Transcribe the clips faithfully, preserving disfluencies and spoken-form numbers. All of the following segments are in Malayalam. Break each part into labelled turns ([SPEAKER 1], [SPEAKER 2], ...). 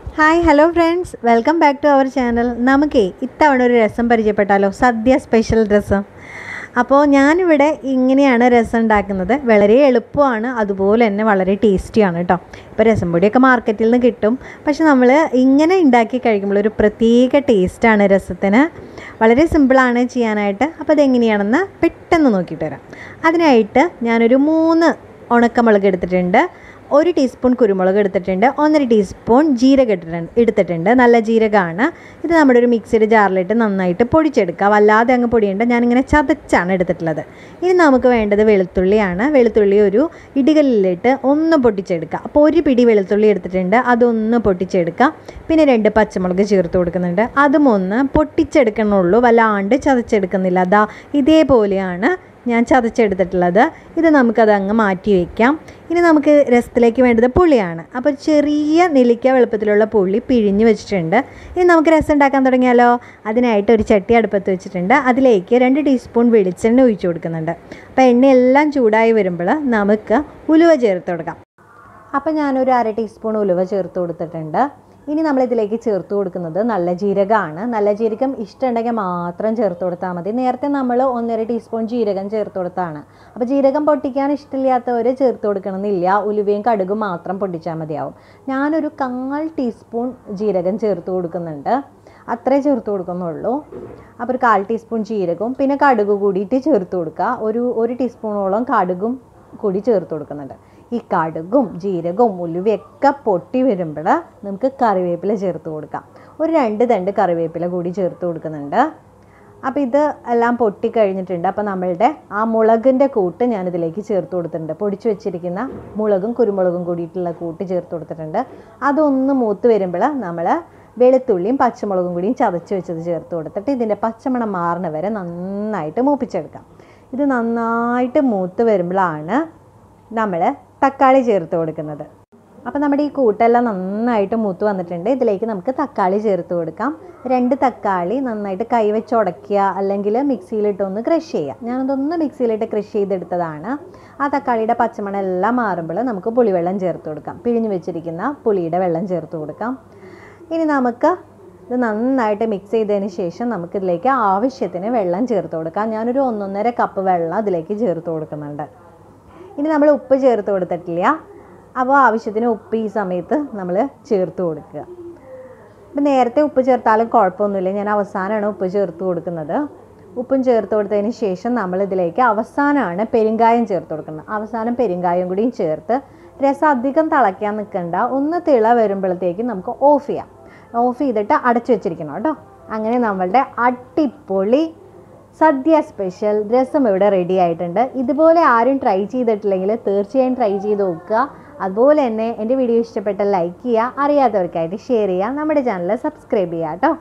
[SPEAKER 1] Hi hello friends, welcome back to our channel. നമുക്കേ ഇത്തവണ ഒരു രസം പരിചയപ്പെട്ടാലോ? സദ്യ സ്പെഷ്യൽ രസം. അപ്പോൾ ഞാനിവിടെ ഇങ്ങനെയാണ് രസം ഉണ്ടാക്കുന്നത്. വളരെ എളുപ്പമാണ്, അതുപോലെ തന്നെ വളരെ ടേസ്റ്റിയാണ് കേട്ടോ. ഇപ്പോൾ രസം പൊടിയൊക്കെ മാർക്കറ്റിൽ നിന്ന് കിട്ടും, പക്ഷെ നമ്മൾ ഇങ്ങനെ ഉണ്ടാക്കി കഴിക്കുമ്പോൾ ഒരു പ്രത്യേക ടേസ്റ്റാണ് രസത്തിന്. വളരെ സിമ്പിളാണ് ചെയ്യാനായിട്ട്. അപ്പോൾ അതെങ്ങനെയാണെന്ന് പെട്ടെന്ന് നോക്കിയിട്ട് വരാം. അതിനായിട്ട് ഞാനൊരു മൂന്ന് ഉണക്കമുളക് എടുത്തിട്ടുണ്ട്, ഒരു ടീസ്പൂൺ കുരുമുളക് എടുത്തിട്ടുണ്ട്, ഒന്നര ടീസ്പൂൺ ജീരകം ഇട്ടിട്ടുണ്ട് എടുത്തിട്ടുണ്ട് നല്ല ജീരകമാണ്. ഇത് നമ്മുടെ ഒരു മിക്സിയുടെ ജാറിലിട്ട് നന്നായിട്ട് പൊടിച്ചെടുക്കുക. വല്ലാതെ അങ്ങ് പൊടിയുണ്ട്, ഞാനിങ്ങനെ ചതച്ചാണ് എടുത്തിട്ടുള്ളത്. ഇനി നമുക്ക് വേണ്ടത് വെളുത്തുള്ളിയാണ്. വെളുത്തുള്ളി ഒരു ഇടികല്ലിലിട്ട് ഒന്ന് പൊട്ടിച്ചെടുക്കുക. അപ്പോൾ ഒരു പിടി വെളുത്തുള്ളി എടുത്തിട്ടുണ്ട്, അതൊന്ന് പൊട്ടിച്ചെടുക്കുക. പിന്നെ രണ്ട് പച്ചമുളക് ചേർത്ത് കൊടുക്കുന്നുണ്ട്, അതും ഒന്ന് പൊട്ടിച്ചെടുക്കണുള്ളൂ, വല്ലാണ്ട് ചതച്ചെടുക്കുന്നില്ല. അതാ ഇതേപോലെയാണ് ഞാൻ ചതച്ചെടുത്തിട്ടുള്ളത്. ഇത് നമുക്കത് അങ്ങ് മാറ്റി വയ്ക്കാം. ഇനി നമുക്ക് രസത്തിലേക്ക് വേണ്ടത് പുളിയാണ്. അപ്പോൾ ചെറിയ നെല്ലിക്ക വലുപ്പത്തിലുള്ള പുളി പിഴിഞ്ഞ് വെച്ചിട്ടുണ്ട്. ഇനി നമുക്ക് രസം ഉണ്ടാക്കാൻ തുടങ്ങിയാലോ? അതിനായിട്ട് ഒരു ചട്ടി അടുപ്പത്ത് വെച്ചിട്ടുണ്ട്, അതിലേക്ക് രണ്ട് ടീസ്പൂൺ വെളിച്ചെണ്ണ ഒഴിച്ചു കൊടുക്കുന്നുണ്ട്. അപ്പോൾ എണ്ണയെല്ലാം ചൂടായി വരുമ്പോൾ നമുക്ക് ഉലുവ ചേർത്ത് കൊടുക്കാം. അപ്പോൾ ഞാനൊരു അര ടീസ്പൂൺ ഉലുവ ചേർത്ത് കൊടുത്തിട്ടുണ്ട്. ഇനി നമ്മളിതിലേക്ക് ചേർത്ത് കൊടുക്കുന്നത് നല്ല ജീരകമാണ്. നല്ല ജീരകം ഇഷ്ടമുണ്ടെങ്കിൽ മാത്രം ചേർത്ത് കൊടുത്താൽ മതി. നേരത്തെ നമ്മൾ ഒന്നര ടീസ്പൂൺ ജീരകം ചേർത്ത് കൊടുത്താണ്. അപ്പോൾ ജീരകം പൊട്ടിക്കാൻ ഇഷ്ടമില്ലാത്തവർ ചേർത്ത് കൊടുക്കണമെന്നില്ല, ഉലുവയും കടുകും മാത്രം പൊട്ടിച്ചാൽ മതിയാവും. ഞാനൊരു കാൽ ടീസ്പൂൺ ജീരകം ചേർത്ത് കൊടുക്കുന്നുണ്ട്, അത്രേ ചേർത്ത് കൊടുക്കുന്നുള്ളൂ. അപ്പോൾ ഒരു കാൽ ടീസ്പൂൺ ജീരകവും പിന്നെ കടുക് കൂടിയിട്ട് ചേർത്ത് കൊടുക്കുക. ഒരു ഒരു ടീസ്പൂണോളം കടുകും കൂടി ചേർത്ത് കൊടുക്കുന്നുണ്ട്. ഈ കടുകും ജീരകവും ഉലുവയൊക്കെ പൊട്ടി വരുമ്പോൾ നമുക്ക് കറിവേപ്പില ചേർത്ത് കൊടുക്കാം. ഒരു രണ്ട് തണ്ട് കറിവേപ്പില കൂടി ചേർത്ത് കൊടുക്കുന്നുണ്ട്. അപ്പോൾ ഇത് എല്ലാം പൊട്ടി കഴിഞ്ഞിട്ടുണ്ട്. അപ്പോൾ നമ്മളുടെ ആ മുളകിൻ്റെ കൂട്ട് ഞാനിതിലേക്ക് ചേർത്ത് കൊടുത്തിട്ടുണ്ട്. പൊടിച്ച് വെച്ചിരിക്കുന്ന മുളകും കുരുമുളകും കൂടിയിട്ടുള്ള കൂട്ട് ചേർത്ത് കൊടുത്തിട്ടുണ്ട്. അതൊന്ന് മൂത്ത് വരുമ്പോൾ നമ്മൾ വെളുത്തുള്ളിയും പച്ചമുളകും കൂടിയും ചതച്ച് വെച്ചത് ചേർത്ത് കൊടുത്തിട്ട് ഇതിൻ്റെ പച്ചമണം മാറുന്ന വരെ നന്നായിട്ട് മൂപ്പിച്ചെടുക്കാം. ഇത് നന്നായിട്ട് മൂത്ത് വരുമ്പോഴാണ് നമ്മൾ തക്കാളി ചേർത്ത് കൊടുക്കുന്നത്. അപ്പോൾ നമ്മുടെ ഈ കൂട്ടെല്ലാം നന്നായിട്ട് മൂത്ത് വന്നിട്ടുണ്ട്. ഇതിലേക്ക് നമുക്ക് തക്കാളി ചേർത്ത് കൊടുക്കാം. രണ്ട് തക്കാളി നന്നായിട്ട് കൈവച്ച് ഉടയ്ക്കുക, അല്ലെങ്കിൽ മിക്സിയിലിട്ടൊന്ന് ക്രഷ് ചെയ്യുക. ഞാനതൊന്ന് മിക്സിയിലിട്ട് ക്രഷ് ചെയ്തെടുത്തതാണ്. ആ തക്കാളിയുടെ പച്ചമണം എല്ലാം മാറുമ്പോൾ നമുക്ക് പുളിവെള്ളം ചേർത്ത് കൊടുക്കാം. പിഴിഞ്ഞ് വെച്ചിരിക്കുന്ന പുളിയുടെ വെള്ളം ചേർത്ത് കൊടുക്കാം. ഇനി നമുക്ക് ഇത് നന്നായിട്ട് മിക്സ് ചെയ്തതിന് ശേഷം നമുക്കിതിലേക്ക് ആവശ്യത്തിന് വെള്ളം ചേർത്ത് കൊടുക്കാം. ഞാനൊരു ഒന്നൊന്നര കപ്പ് വെള്ളം അതിലേക്ക് ചേർത്ത് കൊടുക്കുന്നുണ്ട്. ഇനി നമ്മൾ ഉപ്പ് ചേർത്ത് കൊടുത്തിട്ടില്ല, അപ്പോൾ ആവശ്യത്തിന് ഉപ്പ് ഈ സമയത്ത് നമ്മൾ ചേർത്ത് കൊടുക്കുക. അപ്പം നേരത്തെ ഉപ്പ് ചേർത്താലും കുഴപ്പമൊന്നുമില്ല, ഞാൻ അവസാനമാണ് ഉപ്പ് ചേർത്ത് കൊടുക്കുന്നത്. ഉപ്പും ചേർത്ത് കൊടുത്തതിന് ശേഷം നമ്മളിതിലേക്ക് അവസാനമാണ് പെരുങ്കായം ചേർത്ത് കൊടുക്കുന്നത്. അവസാനം പെരുങ്കായം കൂടിയും ചേർത്ത് രസം അധികം തിളയ്ക്കാൻ നിൽക്കണ്ട, ഒന്ന് തിള വരുമ്പോഴത്തേക്ക് നമുക്ക് ഓഫ് ചെയ്യാം. ഓഫ് ചെയ്തിട്ട് അടച്ചു വെച്ചിരിക്കണം കേട്ടോ. അങ്ങനെ നമ്മളുടെ അടിപൊളി സദ്യ സ്പെഷ്യൽ രസം ഇവിടെ റെഡി ആയിട്ടുണ്ട്. ഇതുപോലെ ആരും ട്രൈ ചെയ്തിട്ടില്ലെങ്കിൽ തീർച്ചയായും ട്രൈ ചെയ്ത് നോക്കുക. അതുപോലെ തന്നെ എൻ്റെ വീഡിയോ ഇഷ്ടപ്പെട്ട ലൈക്ക് ചെയ്യുക, അറിയാത്തവർക്കായിട്ട് ഷെയർ ചെയ്യുക, നമ്മുടെ ചാനൽ സബ്സ്ക്രൈബ് ചെയ്യുക കേട്ടോ.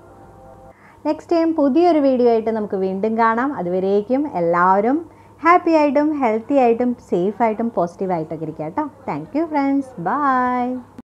[SPEAKER 1] നെക്സ്റ്റ് ടൈം പുതിയൊരു വീഡിയോ ആയിട്ട് നമുക്ക് വീണ്ടും കാണാം. അതുവരേക്കും എല്ലാവരും ഹാപ്പി ആയിട്ടും ഹെൽത്തി ആയിട്ടും സേഫ് ആയിട്ടും പോസിറ്റീവായിട്ടൊക്കെ ഇരിക്കുക കേട്ടോ. Thank you friends, by.